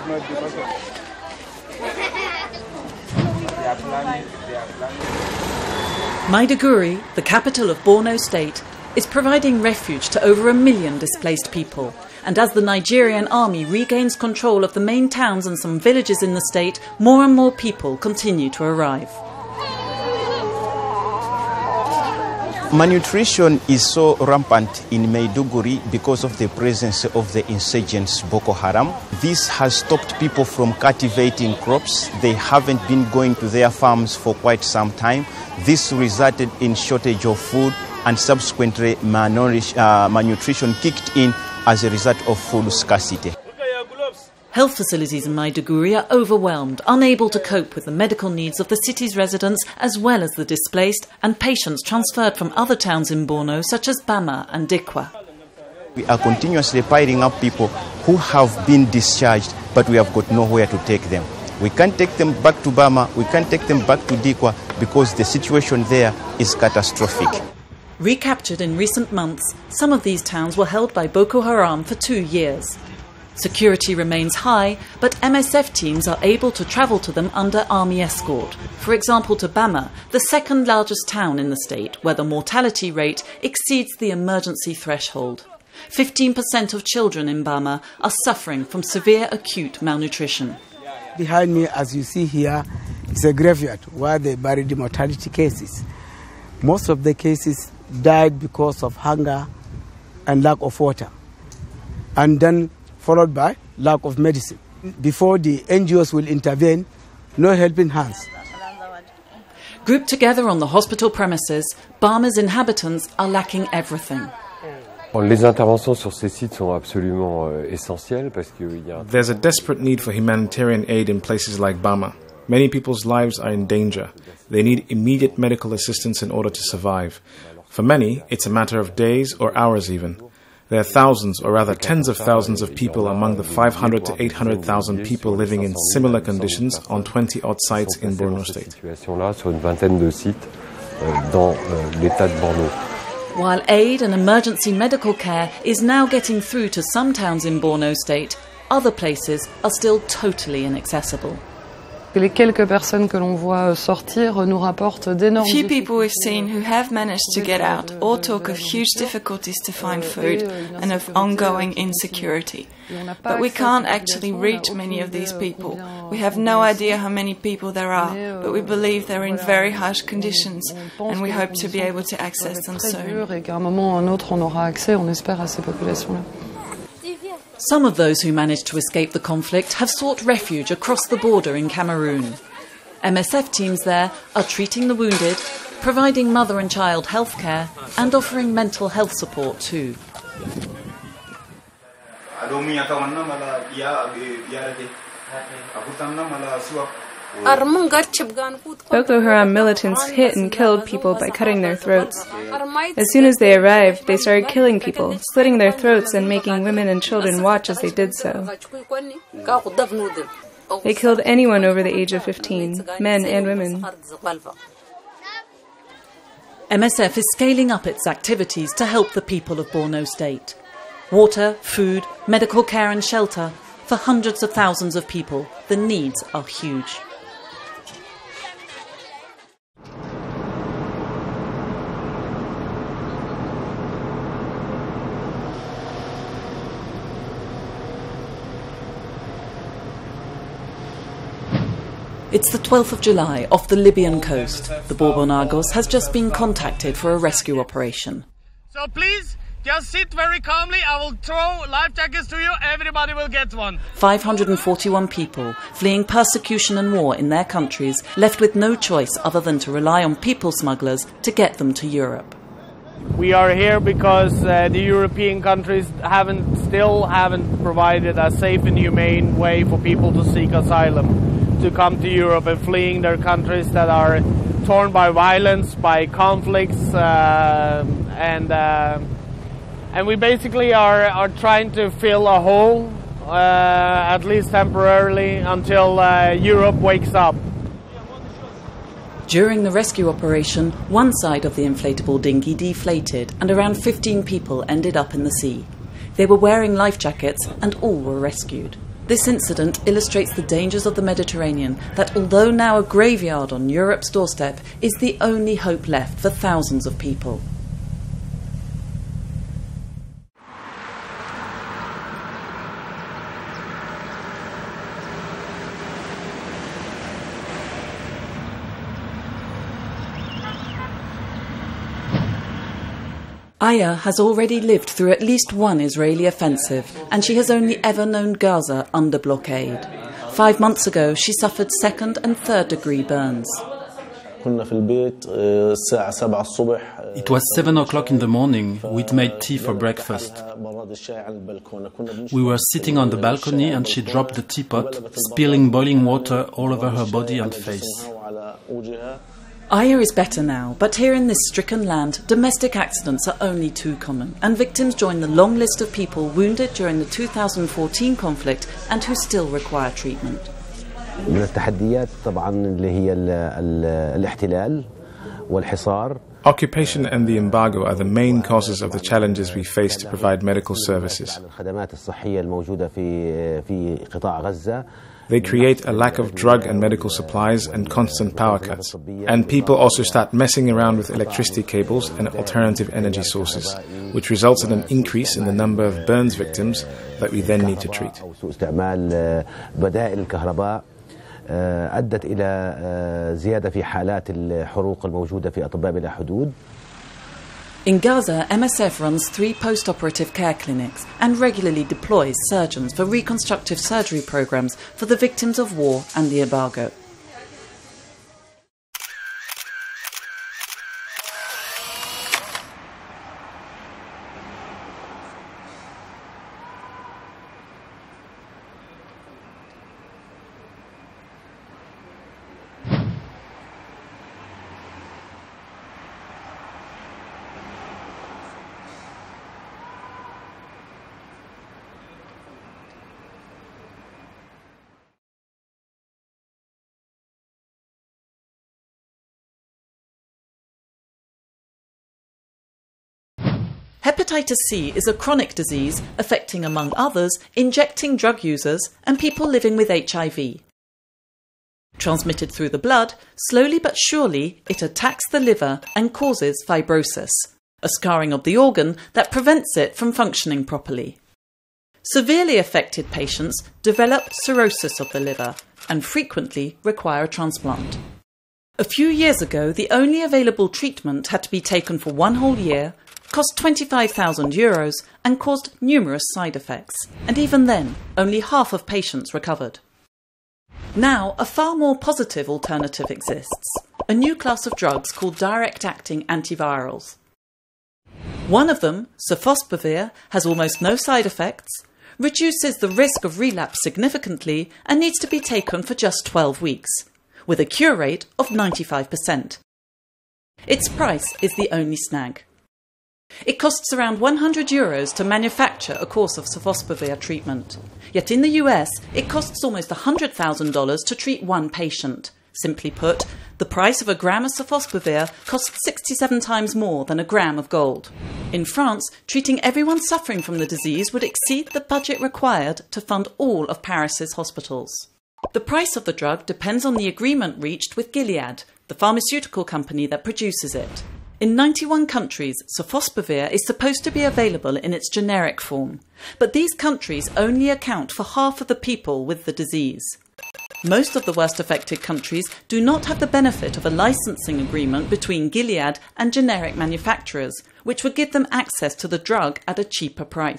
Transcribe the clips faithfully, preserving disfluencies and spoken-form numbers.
not because of they are planning, they are planning. Maiduguri, the capital of Borno State, is providing refuge to over a million displaced people. And as the Nigerian army regains control of the main towns and some villages in the state, more and more people continue to arrive. Malnutrition is so rampant in Maiduguri because of the presence of the insurgents Boko Haram. This has stopped people from cultivating crops. They haven't been going to their farms for quite some time. This resulted in shortage of food, and subsequently malnourish, uh, malnutrition kicked in as a result of food scarcity. Health facilities in Maiduguri are overwhelmed, unable to cope with the medical needs of the city's residents as well as the displaced and patients transferred from other towns in Borno such as Bama and Dikwa. We are continuously piling up people who have been discharged, but we have got nowhere to take them. We can't take them back to Bama, we can't take them back to Dikwa because the situation there is catastrophic. Recaptured in recent months, some of these towns were held by Boko Haram for two years. Security remains high, but M S F teams are able to travel to them under army escort. For example, to Bama, the second largest town in the state, where the mortality rate exceeds the emergency threshold. fifteen percent of children in Bama are suffering from severe acute malnutrition. Behind me, as you see here, is a graveyard where they buried the mortality cases. Most of the cases died because of hunger and lack of water, and then followed by lack of medicine. Before the N G Os will intervene, no helping hands. Grouped together on the hospital premises, Bama's inhabitants are lacking everything. Les interventions sur ces sites sont absolument essentielles parce qu'il y a. There's a desperate need for humanitarian aid in places like Bama. Many people's lives are in danger. They need immediate medical assistance in order to survive. For many, it's a matter of days or hours even. There are thousands, or rather tens of thousands of people among the five hundred to eight hundred thousand people living in similar conditions on twenty odd sites in Borno State. While aid and emergency medical care is now getting through to some towns in Borno State, other places are still totally inaccessible. Les quelques personnes que l'on voit sortir nous rapportent d'énormes. Few people we've seen who have managed to get out all talk of huge difficulties to find food and of ongoing insecurity. But we can't actually reach many of these people. We have no idea how many people there are, but we believe they're in very harsh conditions and we hope to be able to access them soon. Some of those who managed to escape the conflict have sought refuge across the border in Cameroon. M S F teams there are treating the wounded, providing mother and child health care and offering mental health support too. Boko Haram militants hit and killed people by cutting their throats. As soon as they arrived, they started killing people, slitting their throats and making women and children watch as they did so. They killed anyone over the age of fifteen, men and women. M S F is scaling up its activities to help the people of Borno State. Water, food, medical care and shelter. For hundreds of thousands of people, the needs are huge. It's the twelfth of July off the Libyan coast. The Borbonagos has just been contacted for a rescue operation. So please, just sit very calmly. I will throw life jackets to you. Everybody will get one. five hundred forty-one people fleeing persecution and war in their countries, left with no choice other than to rely on people smugglers to get them to Europe. We are here because uh, the European countries haven't, still haven't provided a safe and humane way for people to seek asylum, to come to Europe and fleeing their countries that are torn by violence, by conflicts, uh, and uh, and we basically are, are trying to fill a hole, uh, at least temporarily, until uh, Europe wakes up. During the rescue operation, one side of the inflatable dinghy deflated and around fifteen people ended up in the sea. They were wearing life jackets and all were rescued. This incident illustrates the dangers of the Mediterranean, that although now a graveyard on Europe's doorstep, is the only hope left for thousands of people. Aya has already lived through at least one Israeli offensive, and she has only ever known Gaza under blockade. Five months ago, she suffered second and third degree burns. It was seven o'clock in the morning. We'd made tea for breakfast. We were sitting on the balcony and she dropped the teapot, spilling boiling water all over her body and face. Aya is better now, but here in this stricken land, domestic accidents are only too common, and victims join the long list of people wounded during the two thousand fourteen conflict and who still require treatment. Occupation and the embargo are the main causes of the challenges we face to provide medical services. They create a lack of drug and medical supplies and constant power cuts. And people also start messing around with electricity cables and alternative energy sources, which results in an increase in the number of burns victims that we then need to treat. أدت إلى زيادة في حالات الحروق الموجودة في أطباء بلا حدود. In Gaza, M S F runs three post-operative care clinics and regularly deploys surgeons for reconstructive surgery programs for the victims of war and the embargo. Hepatitis C is a chronic disease affecting, among others, injecting drug users and people living with H I V. Transmitted through the blood, slowly but surely it attacks the liver and causes fibrosis, a scarring of the organ that prevents it from functioning properly. Severely affected patients develop cirrhosis of the liver and frequently require a transplant. A few years ago, the only available treatment had to be taken for one whole year, cost twenty-five thousand euros and caused numerous side effects, and even then, only half of patients recovered. Now, a far more positive alternative exists, a new class of drugs called direct-acting antivirals. One of them, sofosbuvir, has almost no side effects, reduces the risk of relapse significantly, and needs to be taken for just twelve weeks, with a cure rate of ninety-five percent. Its price is the only snag. It costs around one hundred euros to manufacture a course of sofosbuvir treatment. Yet in the U S, it costs almost one hundred thousand dollars to treat one patient. Simply put, the price of a gram of sofosbuvir costs sixty-seven times more than a gram of gold. In France, treating everyone suffering from the disease would exceed the budget required to fund all of Paris's hospitals. The price of the drug depends on the agreement reached with Gilead, the pharmaceutical company that produces it. In ninety-one countries, sofosbuvir is supposed to be available in its generic form, but these countries only account for half of the people with the disease. Most of the worst affected countries do not have the benefit of a licensing agreement between Gilead and generic manufacturers, which would give them access to the drug at a cheaper price.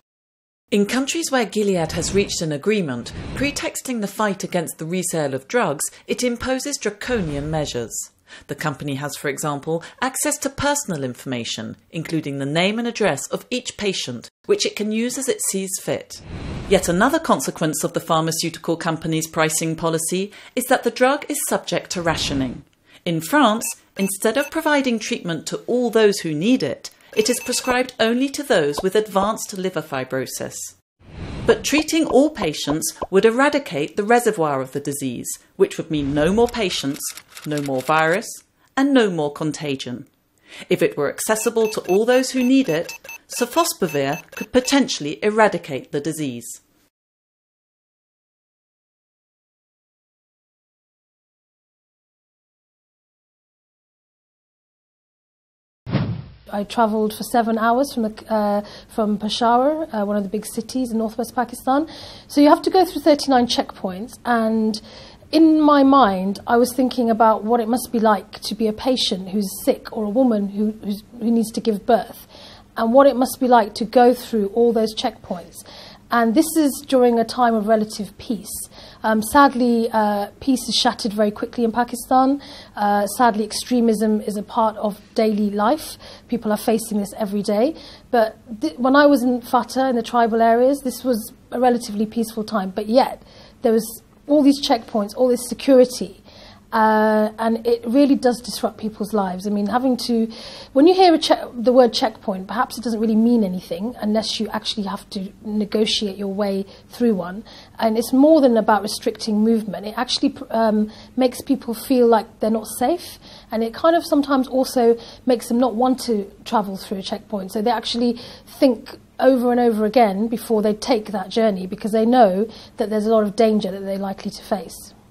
In countries where Gilead has reached an agreement, pretexting the fight against the resale of drugs, it imposes draconian measures. The company has, for example, access to personal information, including the name and address of each patient, which it can use as it sees fit. Yet another consequence of the pharmaceutical company's pricing policy is that the drug is subject to rationing. In France, instead of providing treatment to all those who need it, it is prescribed only to those with advanced liver fibrosis. But treating all patients would eradicate the reservoir of the disease, which would mean no more patients, no more virus, and no more contagion. If it were accessible to all those who need it, sofosbuvir could potentially eradicate the disease. I travelled for seven hours from the, uh, from Peshawar, uh, one of the big cities in northwest Pakistan. So you have to go through thirty-nine checkpoints, and in my mind, I was thinking about what it must be like to be a patient who's sick, or a woman who, who's, who needs to give birth, and what it must be like to go through all those checkpoints. And this is during a time of relative peace. Um, sadly, uh, peace is shattered very quickly in Pakistan. Uh, sadly, extremism is a part of daily life. People are facing this every day. But th- when I was in Fatah, in the tribal areas, this was a relatively peaceful time. But yet, there was all these checkpoints, all this security. Uh, and it really does disrupt people's lives. I mean, having to, when you hear a che- the word checkpoint, perhaps it doesn't really mean anything unless you actually have to negotiate your way through one. And it's more than about restricting movement. It actually um, makes people feel like they're not safe. And it kind of sometimes also makes them not want to travel through a checkpoint. So they actually think over and over again before they take that journey, because they know that there's a lot of danger that they're likely to face.